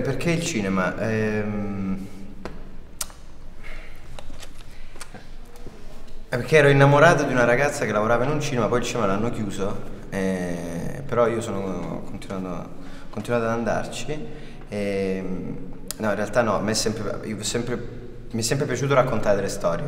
perché il cinema? Perché ero innamorato di una ragazza che lavorava in un cinema, poi il cinema l'hanno chiuso, però io sono continuato ad andarci. No, in realtà no, mi è sempre piaciuto raccontare delle storie.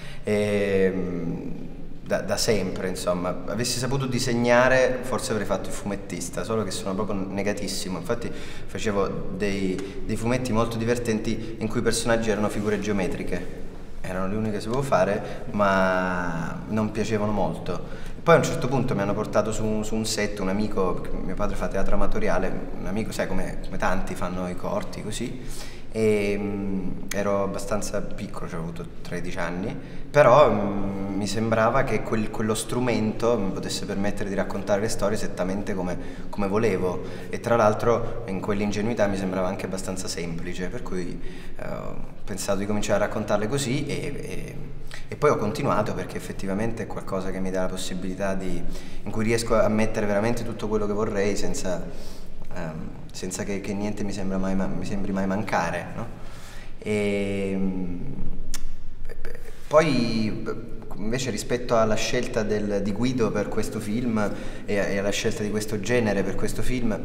Da sempre, insomma. Avessi saputo disegnare, forse avrei fatto il fumettista, solo che sono proprio negatissimo. Infatti facevo dei fumetti molto divertenti in cui i personaggi erano figure geometriche. Erano le uniche che sapevo fare, ma non piacevano molto. Poi a un certo punto mi hanno portato su un set, un amico, perché mio padre fa teatro amatoriale, un amico, sai, come tanti fanno i corti così, e ero abbastanza piccolo, cioè, avevo avuto 13 anni, però mi sembrava che quello strumento mi potesse permettere di raccontare le storie esattamente come volevo, e tra l'altro in quell'ingenuità mi sembrava anche abbastanza semplice, per cui ho pensato di cominciare a raccontarle così, e poi ho continuato, perché effettivamente è qualcosa che mi dà la possibilità in cui riesco a mettere veramente tutto quello che vorrei senza che niente mi sembri mai mancare, no? Poi invece, rispetto alla scelta di Guido per questo film e alla scelta di questo genere per questo film,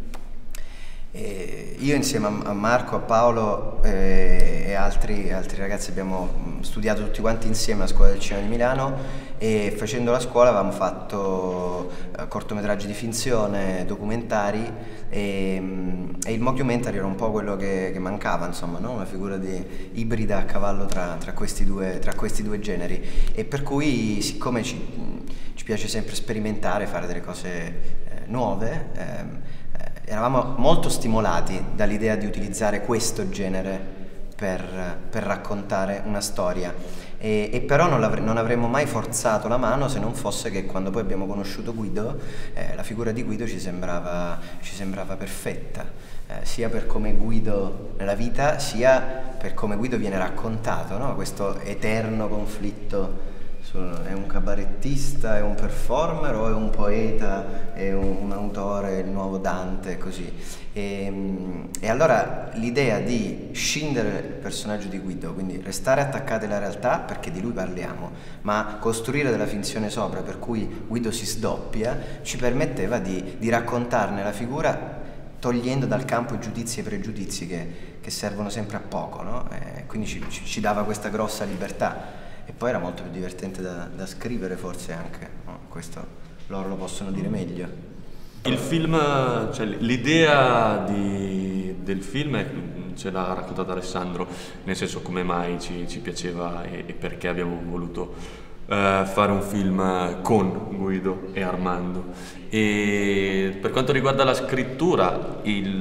io insieme a Marco, a Paolo e altri ragazzi abbiamo studiato tutti quanti insieme a Scuola del Cinema di Milano, e facendo la scuola avevamo fatto cortometraggi di finzione, documentari, e il mockumentary era un po' quello che mancava, insomma, no? Una figura ibrida a cavallo tra questi due generi, e per cui, siccome ci piace sempre sperimentare, fare delle cose nuove, eravamo molto stimolati dall'idea di utilizzare questo genere per raccontare una storia, e però non avremmo mai forzato la mano, se non fosse che quando poi abbiamo conosciuto Guido, la figura di Guido ci sembrava perfetta, sia per come Guido nella vita, sia per come Guido viene raccontato, no? Questo eterno conflitto: è un cabarettista, è un performer, o è un poeta, è un autore, il nuovo Dante, così. E allora l'idea di scindere il personaggio di Guido, quindi restare attaccati alla realtà perché di lui parliamo, ma costruire della finzione sopra, per cui Guido si sdoppia, ci permetteva di raccontarne la figura togliendo dal campo i giudizi e i pregiudizi che servono sempre a poco, no? Quindi ci dava questa grossa libertà. E poi era molto più divertente da scrivere, forse, anche, no? Questo loro lo possono dire meglio. Il film, cioè l'idea del film ce l'ha raccontata Alessandro, nel senso come mai ci piaceva e perché abbiamo voluto fare un film con Guido e Armando. E per quanto riguarda la scrittura,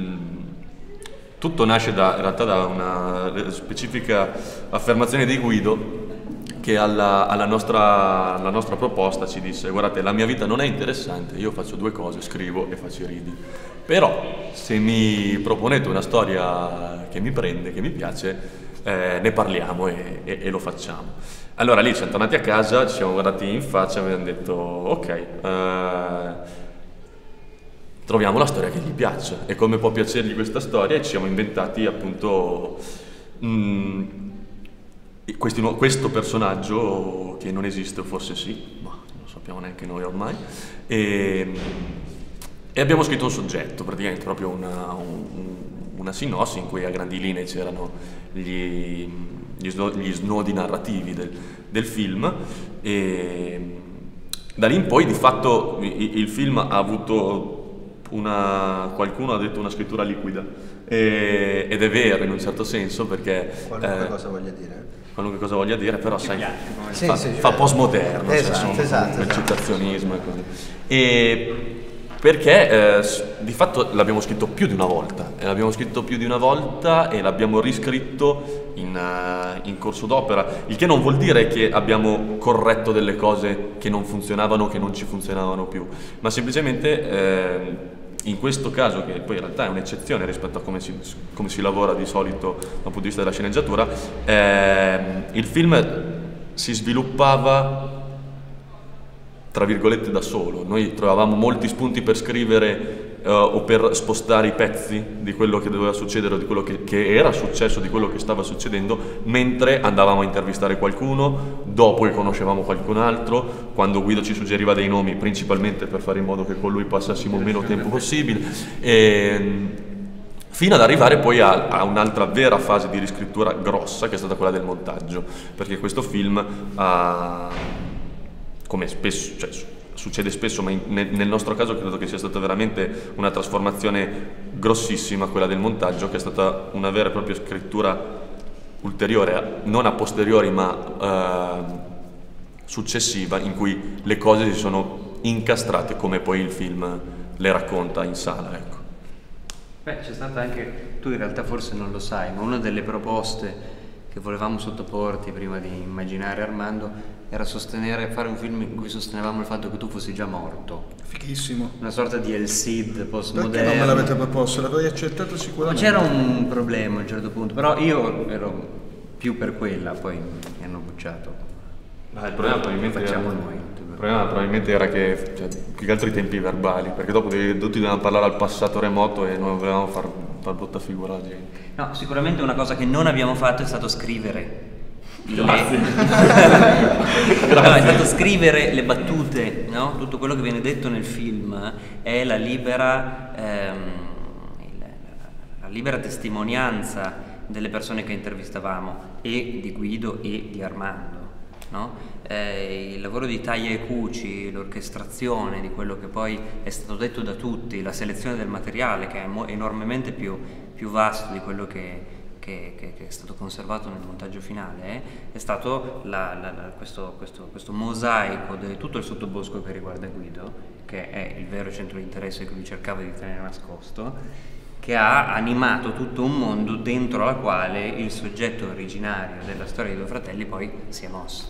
tutto nasce in realtà da una specifica affermazione di Guido, che alla nostra proposta ci disse: guardate, la mia vita non è interessante, io faccio due cose, scrivo e faccio i ridi, però se mi proponete una storia che mi prende, che mi piace, ne parliamo e lo facciamo. Allora lì siamo tornati a casa, ci siamo guardati in faccia e abbiamo detto: ok, troviamo la storia che gli piace e come può piacergli questa storia, e ci siamo inventati appunto questo personaggio che non esiste, o forse sì, ma non lo sappiamo neanche noi ormai, e abbiamo scritto un soggetto, praticamente proprio una sinossi in cui a grandi linee c'erano gli snodi narrativi del film, e da lì in poi di fatto il film ha avuto qualcuno ha detto una scrittura liquida, ed è vero in un certo senso, perché Qualunque cosa voglia dire. Qualunque cosa voglia dire, però sai, Sì, fa postmoderno, esatto. il citazionismo e così. E perché di fatto l'abbiamo scritto più di una volta, e l'abbiamo riscritto in corso d'opera, il che non vuol dire che abbiamo corretto delle cose che non funzionavano, che non ci funzionavano più, ma semplicemente in questo caso, che poi in realtà è un'eccezione rispetto a come si lavora di solito dal punto di vista della sceneggiatura, il film si sviluppava tra virgolette da solo. Noi trovavamo molti spunti per scrivere o per spostare i pezzi di quello che doveva succedere o di quello che era successo, di quello che stava succedendo, mentre andavamo a intervistare qualcuno, dopo che conoscevamo qualcun altro, quando Guido ci suggeriva dei nomi, principalmente per fare in modo che con lui passassimo il meno tempo possibile, fino ad arrivare poi a un'altra vera fase di riscrittura grossa, che è stata quella del montaggio, perché questo film ha, come spesso, cioè, succede spesso, ma nel nostro caso credo che sia stata veramente una trasformazione grossissima quella del montaggio, che è stata una vera e propria scrittura ulteriore, non a posteriori ma successiva, in cui le cose si sono incastrate come poi il film le racconta in sala, ecco. Beh, c'è stata anche, tu in realtà forse non lo sai, ma una delle proposte che volevamo sottoporti prima di immaginare Armando era fare un film in cui sostenevamo il fatto che tu fossi già morto. Fighissimo. Una sorta di El Cid postmoderno. Perché non me l'avete proposto? L'avrei accettato sicuramente. Ma c'era un problema a un certo punto, però io ero più per quella, poi mi hanno bocciato. Il problema probabilmente era che, cioè, più che altro i tempi verbali, perché dopo tutti dovevano parlare al passato remoto e non volevamo far brutta figura alla gente. No, sicuramente una cosa che non abbiamo fatto è stato scrivere. Grazie. No, è stato scrivere le battute, no? Tutto quello che viene detto nel film è la libera testimonianza delle persone che intervistavamo, e di Guido e di Armando, no? Il lavoro di taglia e cuci, l'orchestrazione di quello che poi è stato detto da tutti, la selezione del materiale, che è enormemente più vasto di quello che è stato conservato nel montaggio finale, è stato questo mosaico di tutto il sottobosco che riguarda Guido, che è il vero centro di interesse che lui cercava di tenere nascosto, che ha animato tutto un mondo dentro la quale il soggetto originario della storia dei due fratelli poi si è mosso.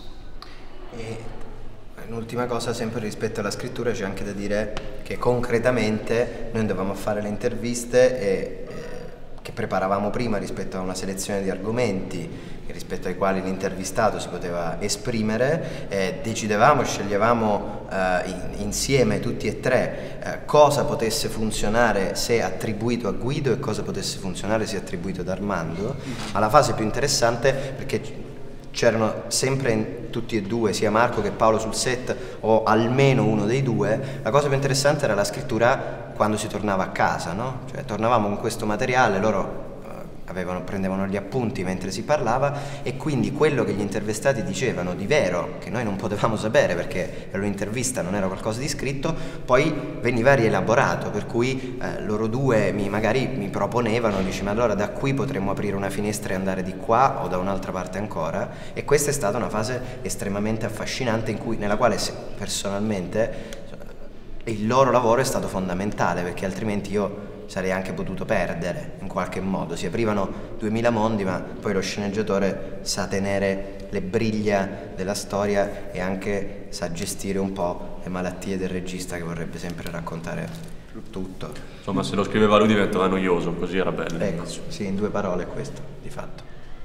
E un'ultima cosa, sempre rispetto alla scrittura, c'è anche da dire che concretamente noi andavamo a fare le interviste che preparavamo prima rispetto a una selezione di argomenti rispetto ai quali l'intervistato si poteva esprimere, sceglievamo insieme tutti e tre cosa potesse funzionare se attribuito a Guido e cosa potesse funzionare se attribuito ad Armando. Ma la fase più interessante, perché c'erano sempre tutti e due, sia Marco che Paolo sul set, o almeno uno dei due, la cosa più interessante era la scrittura quando si tornava a casa, no? Cioè tornavamo con questo materiale, loro prendevano gli appunti mentre si parlava, e quindi quello che gli intervistati dicevano di vero, che noi non potevamo sapere perché era un'intervista, non era qualcosa di scritto, poi veniva rielaborato, per cui loro due magari mi proponevano, ma allora da qui potremmo aprire una finestra e andare di qua o da un'altra parte ancora, e questa è stata una fase estremamente affascinante nella quale personalmente il loro lavoro è stato fondamentale, perché altrimenti io sarei anche potuto perdere in qualche modo. Si aprivano 2000 mondi, ma poi lo sceneggiatore sa tenere le briglia della storia e anche sa gestire un po' le malattie del regista, che vorrebbe sempre raccontare tutto. Insomma, se lo scriveva lui diventava noioso, così era bello. Ecco, sì, in due parole è questo, di fatto.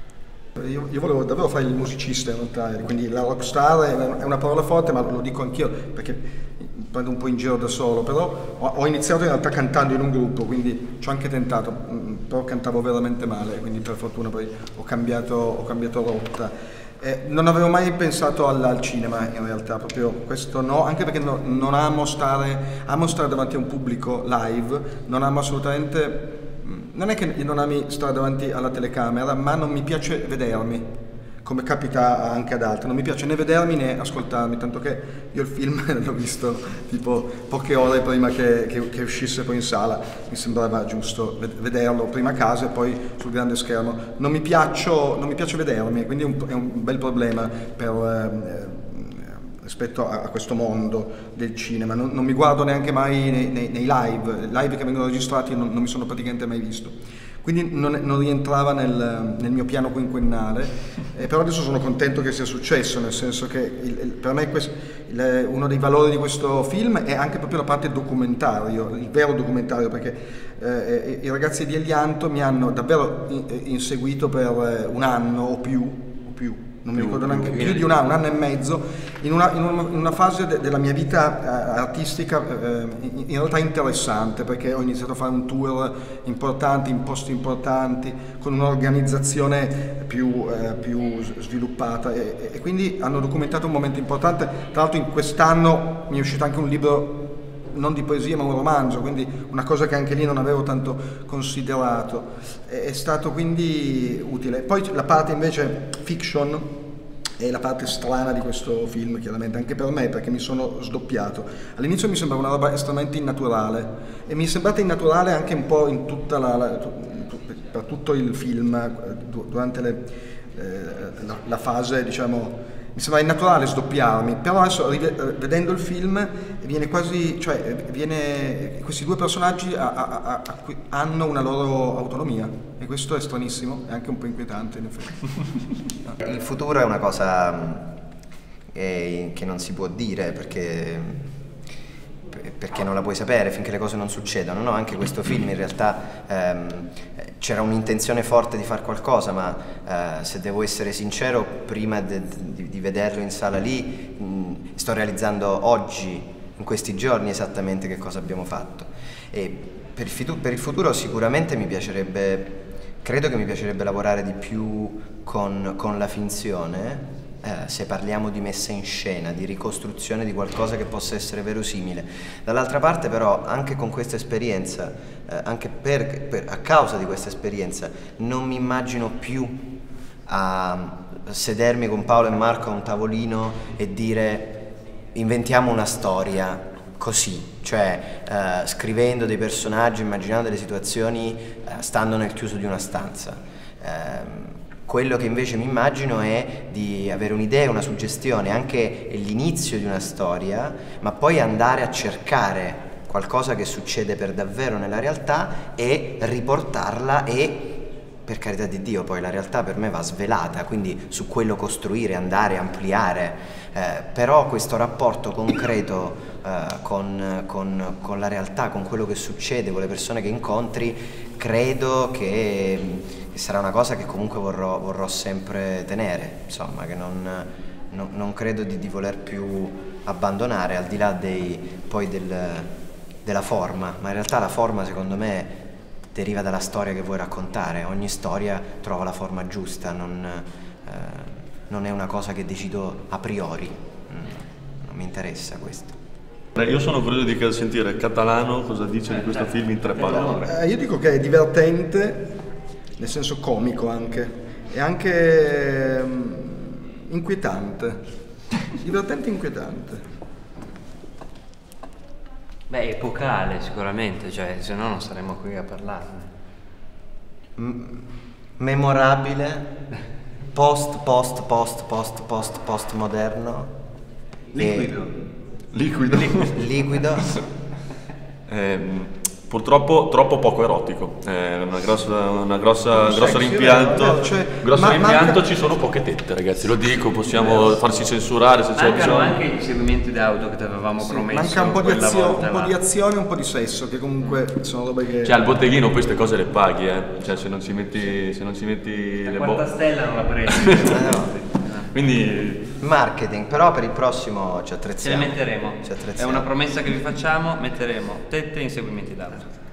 Io volevo davvero fare il musicista in realtà, quindi la rockstar è una parola forte, ma lo dico anch'io perché prendo un po' in giro da solo, però ho iniziato in realtà cantando in un gruppo, quindi ci ho anche tentato, però cantavo veramente male, quindi per fortuna poi ho cambiato rotta. Non avevo mai pensato al cinema in realtà, proprio questo no, anche perché non amo stare davanti a un pubblico live, non amo assolutamente. Non è che non ami stare davanti alla telecamera, ma non mi piace vedermi, come capita anche ad altri. Non mi piace né vedermi né ascoltarmi, tanto che io il film l'ho visto tipo poche ore prima che uscisse poi in sala. Mi sembrava giusto vederlo prima a casa e poi sul grande schermo. Non mi piace vedermi, quindi è un bel problema rispetto a questo mondo del cinema. Non mi guardo neanche mai nei live che vengono registrati, non mi sono praticamente mai visto, quindi non rientrava nel mio piano quinquennale, però adesso sono contento che sia successo, nel senso che per me uno dei valori di questo film è anche proprio la parte documentario, il vero documentario, perché i ragazzi di Elianto mi hanno davvero inseguito per un anno o più non mi ricordo neanche, più di un anno e mezzo, in una fase della mia vita artistica in realtà interessante, perché ho iniziato a fare un tour importante in posti importanti, con un'organizzazione più sviluppata, e quindi hanno documentato un momento importante. Tra l'altro in quest'anno mi è uscito anche un libro, non di poesia ma un romanzo, quindi una cosa che anche lì non avevo tanto considerato. È stato quindi utile. Poi la parte invece fiction è la parte strana di questo film, chiaramente anche per me, perché mi sono sdoppiato. All'inizio mi sembrava una roba estremamente innaturale, e mi è sembrata innaturale anche un po' in tutta per tutto il film, durante la fase, diciamo. Mi sembra innaturale sdoppiarmi, però adesso vedendo il film viene quasi, cioè questi due personaggi hanno una loro autonomia, e questo è stranissimo, è anche un po' inquietante in effetti. Il futuro è una cosa che non si può dire, perché non la puoi sapere finché le cose non succedono, no? Anche questo film in realtà c'era un'intenzione forte di fare qualcosa, ma se devo essere sincero, prima di vederlo in sala lì, sto realizzando oggi, in questi giorni, esattamente che cosa abbiamo fatto. E per il futuro sicuramente credo che mi piacerebbe lavorare di più con la finzione, se parliamo di messa in scena, di ricostruzione di qualcosa che possa essere verosimile. Dall'altra parte però, anche con questa esperienza, anche a causa di questa esperienza, non mi immagino più a sedermi con Paolo e Marco a un tavolino e dire inventiamo una storia così, cioè scrivendo dei personaggi, immaginando delle situazioni, stando nel chiuso di una stanza. Quello che invece mi immagino è di avere un'idea, una suggestione, anche l'inizio di una storia, ma poi andare a cercare qualcosa che succede per davvero nella realtà e riportarla, e per carità di Dio poi la realtà per me va svelata, quindi su quello costruire, andare, ampliare, però questo rapporto concreto con la realtà, con quello che succede, con le persone che incontri, credo che sarà una cosa che comunque vorrò sempre tenere, insomma, che non credo di voler più abbandonare, al di là della forma, ma in realtà la forma secondo me deriva dalla storia che vuoi raccontare. Ogni storia trova la forma giusta, non è una cosa che decido a priori, non mi interessa questo. Io sono curioso di sentire Catalano cosa dice di questo film in 3 parole. Io dico che è divertente, nel senso comico anche, e anche inquietante, divertente e inquietante. Beh, epocale sicuramente, cioè se no non saremmo qui a parlarne. Memorabile, postmoderno. Liquido. Purtroppo troppo poco erotico, grosso rimpianto, rimpianto. Ci sono poche tette, ragazzi, lo dico, possiamo farsi censurare se c'è bisogno. Mancano anche i seguimenti d'auto che ti avevamo promesso. Manca un po' di azione e un po' di sesso, che comunque sono robe che... Cioè al botteghino poi queste cose le paghi, cioè se non ci metti la quarta stella non la prendi. No. Quindi marketing, però per il prossimo ci attrezziamo. Ce le metteremo. È una promessa che vi facciamo, metteremo tette e inseguimenti d'auto.